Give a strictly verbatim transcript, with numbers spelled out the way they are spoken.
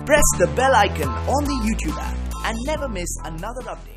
Press the bell icon on the YouTube app and never miss another update.